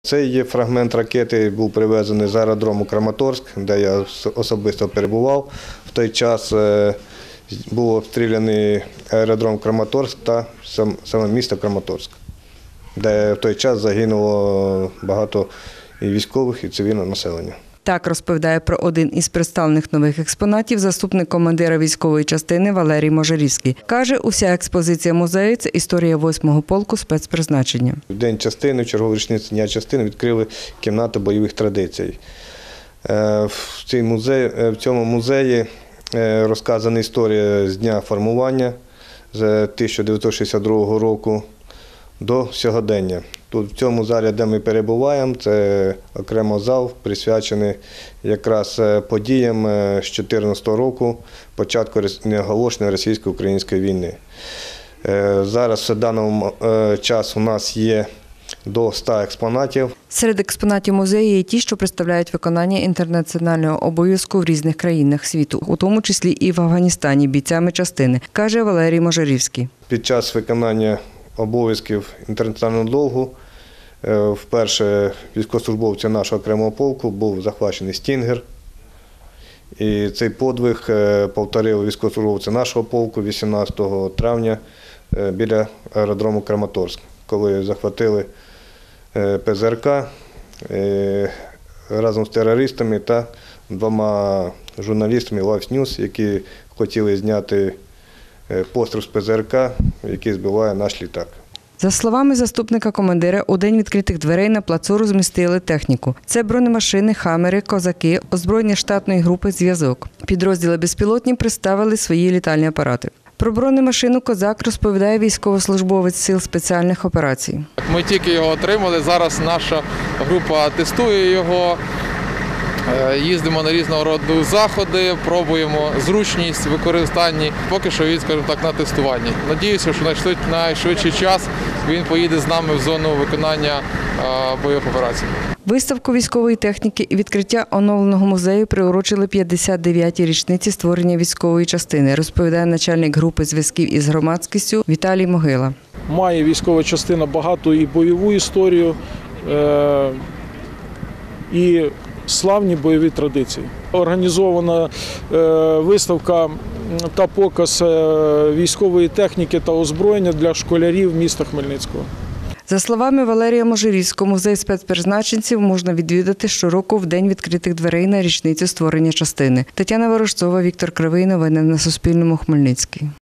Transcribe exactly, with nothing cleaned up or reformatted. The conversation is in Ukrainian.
Цей є фрагмент ракети, був привезений з аеродрому Краматорськ, де я особисто перебував. В той час був обстріляний аеродром Краматорськ та саме місто Краматорськ, де в той час загинуло багато і військових, і цивільного населення. Так розповідає про один із представлених нових експонатів заступник командира військової частини Валерій Можарівський. Каже, уся експозиція музею – це історія восьмого полку спецпризначення. В день частини, в чергову річницю дня частини відкрили кімнату бойових традицій. В цьому музеї розказана історія з дня формування з тисяча дев'ятсот шістдесят другого року до сьогодення. Тут в цьому залі, де ми перебуваємо, це окремо зал, присвячений якраз подіям з дві тисячі чотирнадцятого року, початку неоголошеної російсько-української війни. Зараз в даному час у нас є до ста експонатів. Серед експонатів музею є ті, що представляють виконання інтернаціонального обов'язку в різних країнах світу, у тому числі і в Афганістані, бійцями частини, каже Валерій Можарівський. Під час виконання обов'язків інтернаціонального долгу вперше військовослужбовця нашого окремого полку був захвачений «Стінгер». І цей подвиг повторили військовослужбовці нашого полку вісімнадцятого травня біля аеродрому Краматорськ, коли захватили Пе Зе Ер Ка разом з терористами та двома журналістами Лайф Ньюз, які хотіли зняти постріл з Пе Зе Ер Ка, який збиває наш літак. За словами заступника командира, у день відкритих дверей на плацу розмістили техніку. Це бронемашини, хамери, козаки, озброєння штатної групи «Зв'язок». Підрозділи безпілотні представили свої літальні апарати. Про бронемашину «Козак» розповідає військовослужбовець Сил спеціальних операцій. Ми тільки його отримали, зараз наша група тестує його, їздимо на різного роду заходи, пробуємо зручність в використанні. Поки що він, скажімо так, на тестуванні. Надіюся, що в найшвидший час він поїде з нами в зону виконання бойових операцій. Виставку військової техніки і відкриття оновленого музею приурочили п'ятдесят дев'ятій річниці створення військової частини, розповідає начальник групи зв'язків із громадськістю Віталій Могила. Має військова частина багату і бойову історію, і славні бойові традиції. Організована виставка та показ військової техніки та озброєння для школярів міста Хмельницького. За словами Валерія Можарівського, музей спецпризначенців можна відвідати щороку в день відкритих дверей на річницю створення частини. Тетяна Ворожцова, Віктор Кривий. Новини на Суспільному. Хмельницький.